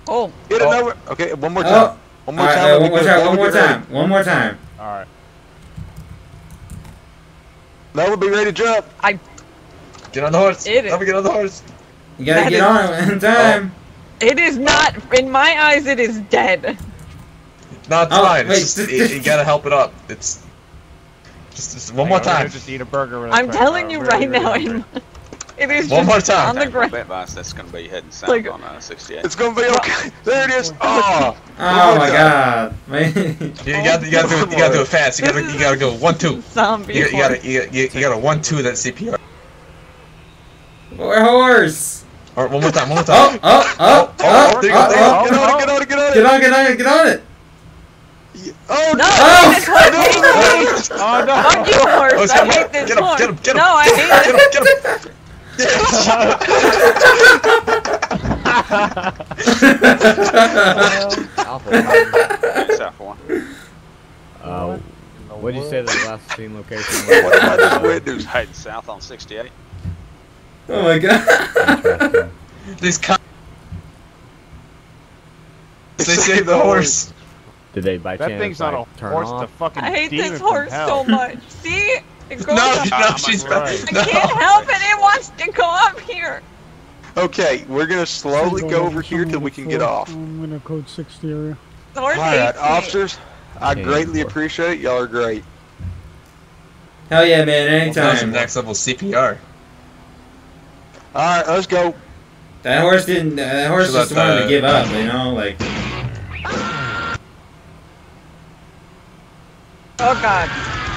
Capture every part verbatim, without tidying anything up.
Oh. Get oh. it over. Okay, one more time. Oh. One more All right, time. uh, one more time. One more time. One more time. All right. Now we'll be ready to jump. I. Get on the horse. It is. Let me get on the horse. You gotta That get is- on it in time. It is not. In my eyes, it is dead. No, it's Oh, fine. wait, It's just, this- you, you gotta help it up. It's just, just one more Hang on, time. Just eat a burger. Real I'm quick. telling Uh, you really, right really now, hungry. in, it is One just more time. on the Okay, ground. bet boss, that's gonna be heading south Like- on uh, sixty-eight. It's gonna be okay. There it is. Oh. Oh my god. Man. You, you gotta, you gotta do it. You gotta do it fast. You gotta, you gotta go one, two. Zombie. You, you gotta, you, you, you gotta one, two that C P R. Poor horse. All right, one more time. One more Oh, time. oh, oh, oh, oh, there you go, oh, there you oh. Get on it. Get on it. Get on it. Get on, get on it, get on it. Oh No, Oh! this horse hates me. Oh no! Fuck you, horse. Oh, it's I coming. hate this Get him, horse. get him, get him. No, I hate Get this. him, get him. South one. Uh, what did you say the last scene location What am I was? just witness? Heading south on sixty-eight. Oh my god. Interesting. These cops. They saved the horse. Did they by That chance thing's like, not a turn horse. off? The fucking I hate demon this from horse hell. so much. See? It goes No, up. no, I'm she's right. back. I can't No. help it. It wants to go up here. Okay, we're gonna slowly go over here till we can get off. I'm gonna code sixty area. The horse Alright, hates me. officers, I Okay, greatly four. appreciate it. Y'all are great. Hell yeah, man, That was some anytime. next level C P R. Alright, let's go. That horse didn't, that horse Should just let wanted the- to give up, you know, like. Oh god.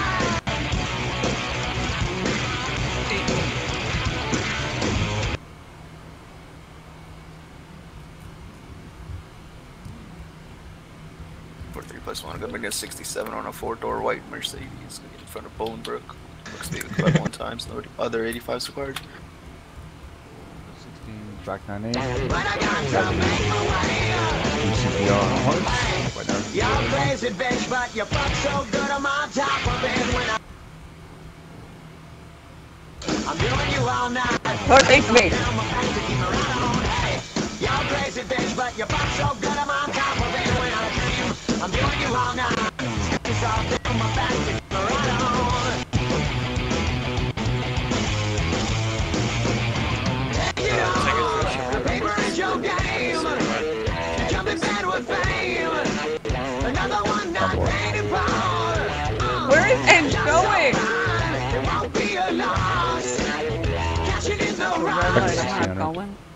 four three plus one, I'm against sixty-seven on a four-door white Mercedes in front of Bolingbrook. Looks to be collect one times, no other eighty-fives required. sixteen, track nine eight. C P R on a horse. Right down. You're crazy bitch, but you fuck so good I'm on top of it when I I'm doing you all night. Horse hates me. You're crazy bitch, but you fuck so good I'm on top of it when I dream. I'm doing you all night. It's all down my back to keep me right on. You know, paper is your game. Jump in bed with fame. Another one not paid for. Where is Edge going? It won't be a loss. Cashing in the Where rush. is Edge going?